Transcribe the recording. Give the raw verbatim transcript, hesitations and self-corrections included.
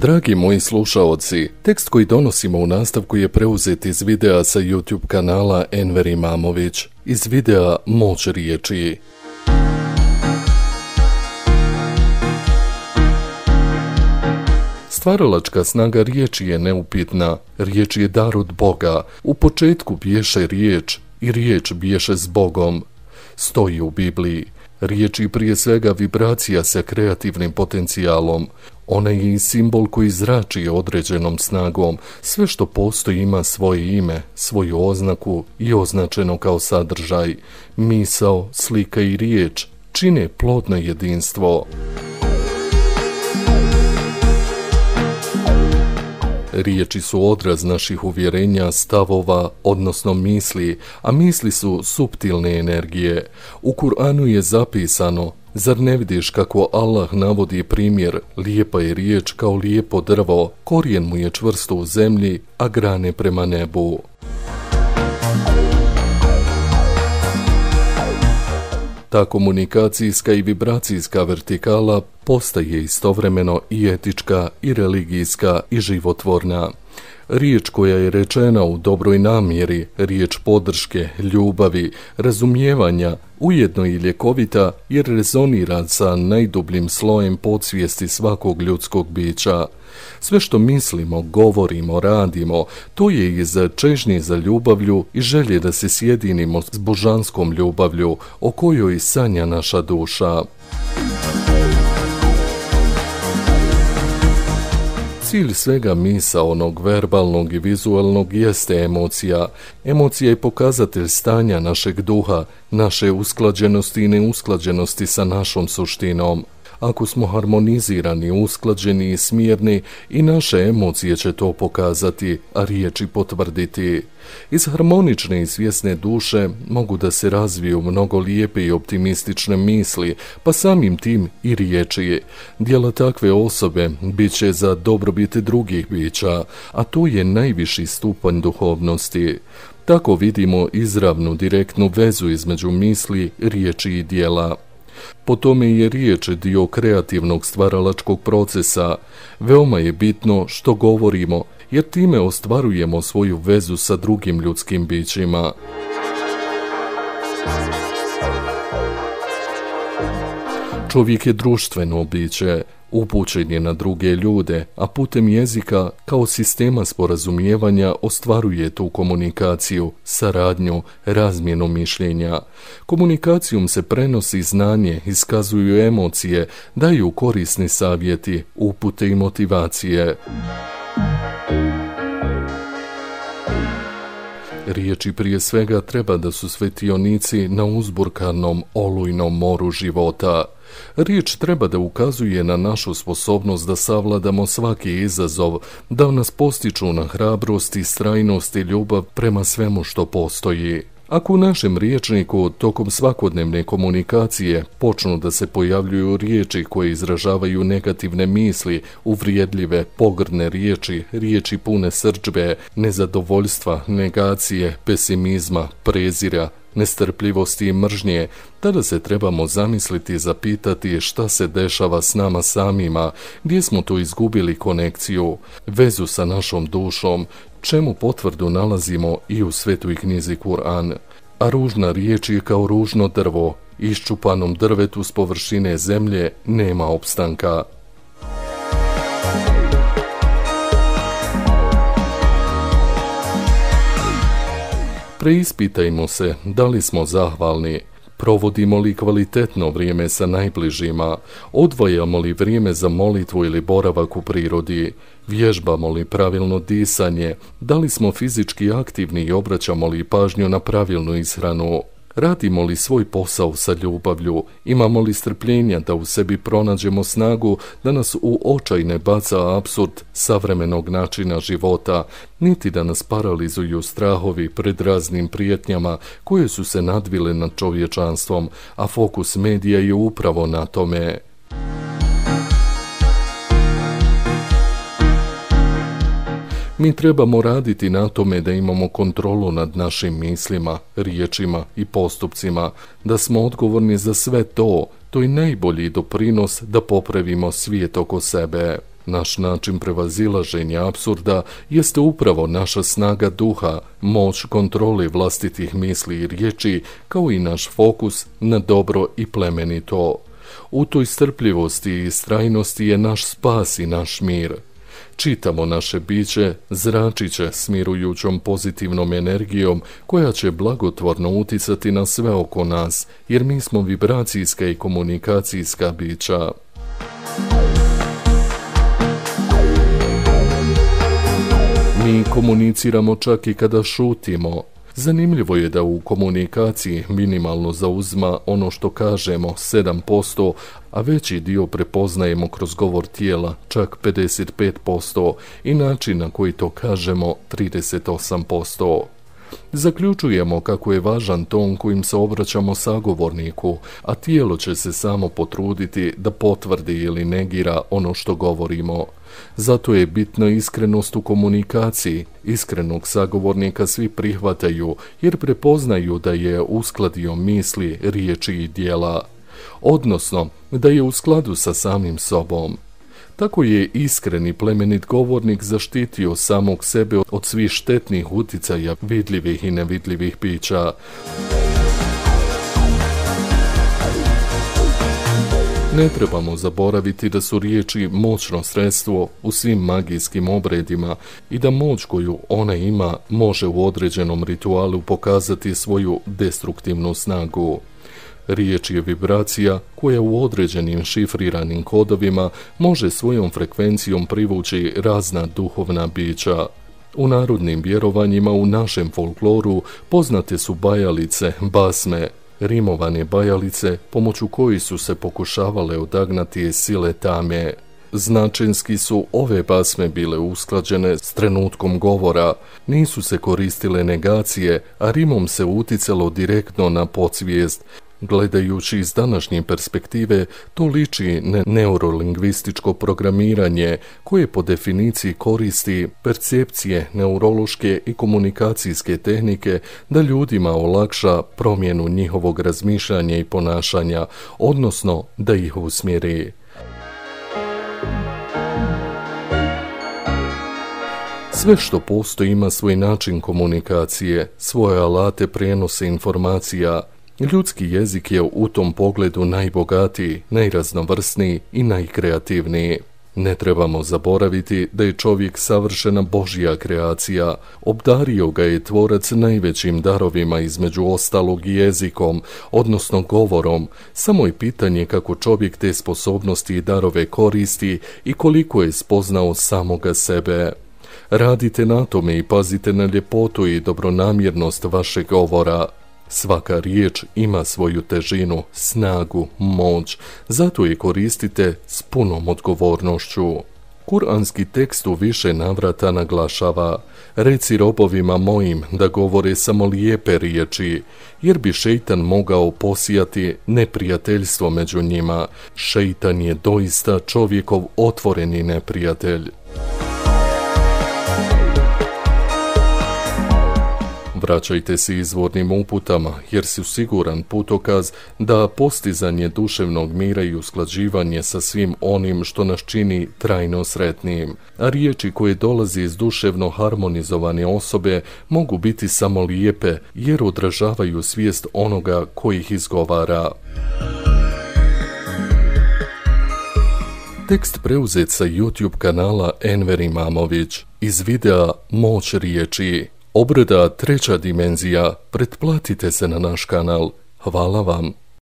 Dragi moji slušaoci, tekst koji donosimo u nastavku je preuzet iz videa sa YouTube kanala Enver Imamović, iz videa Moć riječi. Stvaralačka snaga riječi je neupitna, riječ je dar od Boga, u početku biješe riječ i riječ biješe s Bogom. Stoji u Bibliji. Riječ je prije svega vibracija sa kreativnim potencijalom. Ona je i simbol koji zrači određenom snagom. Sve što postoji ima svoje ime, svoju oznaku i označeno kao sadržaj. Misao, slika i riječ čine plodno jedinstvo. Riječi su odraz naših uvjerenja, stavova, odnosno misli, a misli su suptilne energije. U Kur'anu je zapisano: zar ne vidiš kako Allah navodi primjer, lijepa je riječ kao lijepo drvo, korijen mu je čvrsto u zemlji, a grane prema nebu. Ta komunikacijska i vibracijska vertikala postaje istovremeno i etička, i religijska, i životvorna. Riječ koja je rečena u dobroj namjeri, riječ podrške, ljubavi, razumijevanja, ujedno i ljekovita jer rezonira sa najdubljim slojem podsvijesti svakog ljudskog bića. Sve što mislimo, govorimo, radimo, to je iz čežnje za ljubavlju i želje da se sjedinimo s božanskom ljubavlju o kojoj sanja naša duša. Cilj svega misaonog, verbalnog i vizualnog jeste emocija. Emocija je pokazatelj stanja našeg duha, naše usklađenosti i neusklađenosti sa našom suštinom. Ako smo harmonizirani, usklađeni i smirni, i naše emocije će to pokazati, a riječi potvrditi. Iz harmonične i svjesne duše mogu da se razviju mnogo lijepe i optimistične misli, pa samim tim i riječi. Djela takve osobe bit će za dobrobit drugih bića, a to je najviši stupanj duhovnosti. Tako vidimo izravnu, direktnu vezu između misli, riječi i djela. Po tome je riječ dio kreativnog stvaralačkog procesa. Veoma je bitno što govorimo, jer time ostvarujemo svoju vezu sa drugim ljudskim bićima. Čovjek je društveno biće, upućen je na druge ljude, a putem jezika kao sistema sporazumijevanja ostvaruje tu komunikaciju, saradnju, razmjenu mišljenja. Komunikacijom se prenosi znanje, iskazuju emocije, daju korisni savjeti, upute i motivacije. Riječi prije svega treba da su svetionici na uzburkanom, olujnom moru života. Riječ treba da ukazuje na našu sposobnost da savladamo svaki izazov, da nas postiču na hrabrost, istrajnost i ljubav prema svemu što postoji. Ako u našem rječniku tokom svakodnevne komunikacije počnu da se pojavljuju riječi koje izražavaju negativne misli, uvrijedljive, pogrdne riječi, riječi pune srdžbe, nezadovoljstva, negacije, pesimizma, prezira, nestrpljivosti i mržnje, tada se trebamo zamisliti i zapitati šta se dešava s nama samima, gdje smo tu izgubili konekciju, vezu sa našom dušom, čemu potvrdu nalazimo i u svetoj knjizi Kur'an. A ružna riječ je kao ružno drvo, iščupanom drvetu s površine zemlje nema opstanka. Preispitajmo se da li smo zahvalni, provodimo li kvalitetno vrijeme sa najbližima, odvajamo li vrijeme za molitvu ili boravak u prirodi, vježbamo li pravilno disanje, da li smo fizički aktivni i obraćamo li pažnju na pravilnu ishranu. Radimo li svoj posao sa ljubavlju, imamo li strpljenja da u sebi pronađemo snagu da nas u očaj ne baca apsurd savremenog načina života, niti da nas paralizuju strahovi pred raznim prijetnjama koje su se nadvile nad čovječanstvom, a fokus medija je upravo na tome. Mi trebamo raditi na tome da imamo kontrolu nad našim mislima, riječima i postupcima, da smo odgovorni za sve to, to je najbolji doprinos da popravimo svijet oko sebe. Naš način prevazilaženja apsurda jeste upravo naša snaga duha, moć kontrole vlastitih misli i riječi, kao i naš fokus na dobro i plemenito. U toj strpljivosti i istrajnosti je naš spas i naš mir. Čitamo naše biće, zračit će smirujućom pozitivnom energijom koja će blagotvorno uticati na sve oko nas, jer mi smo vibracijska i komunikacijska bića. Mi komuniciramo čak i kada šutimo. Zanimljivo je da u komunikaciji minimalno zauzma ono što kažemo sedam posto, a veći dio prepoznajemo kroz govor tijela, čak pedeset pet posto, i način na koji to kažemo trideset osam posto. Zaključujemo kako je važan ton kojim se obraćamo sagovorniku, a tijelo će se samo potruditi da potvrdi ili negira ono što govorimo. Zato je bitna iskrenost u komunikaciji. Iskrenog sagovornika svi prihvataju jer prepoznaju da je uskladio misli, riječi i djela, odnosno da je u skladu sa samim sobom. Tako je iskreni plemenit govornik zaštitio samog sebe od svih štetnih uticaja vidljivih i nevidljivih bića. Ne trebamo zaboraviti da su riječi moćno sredstvo u svim magijskim obredima i da moć koju ona ima može u određenom ritualu pokazati svoju destruktivnu snagu. Riječ je vibracija koja u određenim šifriranim kodovima može svojom frekvencijom privući razna duhovna bića. U narodnim vjerovanjima u našem folkloru poznate su bajalice, basme, rimovane bajalice pomoću kojih su se pokušavale odagnati sile tame. Značenski su ove basme bile usklađene s trenutkom govora, nisu se koristile negacije, a rimom se uticalo direktno na podsvijest. Gledajući iz današnje perspektive, to liči na neurolingvističko programiranje koje po definiciji koristi percepcije, neurološke i komunikacijske tehnike da ljudima olakša promjenu njihovog razmišljanja i ponašanja, odnosno da ih usmjeri. Sve što postoji ima svoj način komunikacije, svoje alate prijenosa informacija. Ljudski jezik je u tom pogledu najbogatiji, najraznovrsniji i najkreativniji. Ne trebamo zaboraviti da je čovjek savršena Božja kreacija. Obdario ga je tvorac najvećim darovima, između ostalog jezikom, odnosno govorom. Samo je pitanje kako čovjek te sposobnosti i darove koristi i koliko je spoznao samoga sebe. Radite na tome i pazite na ljepotu i dobronamjernost vašeg govora. Svaka riječ ima svoju težinu, snagu, moć, zato je koristite s punom odgovornošću. Kuranski tekst u više navrata naglašava: reci robovima mojim da govore samo lijepe riječi, jer bi šejtan mogao posijati neprijateljstvo među njima. Šejtan je doista čovjekov otvoreni neprijatelj. Vraćajte se izvornim uputama, jer su siguran putokaz da postizanje duševnog mira i usklađivanje sa svim onim što nas čini trajno sretnim, a riječi koje dolaze iz duševno harmonizovane osobe mogu biti samo lijepe, jer odražavaju svijest onoga koji ih izgovara. Tekst preuzet sa YouTube kanala Enver Imamović iz videa Moć riječi. Obrada treća dimenzija. Pretplatite se na naš kanal. Hvala vam.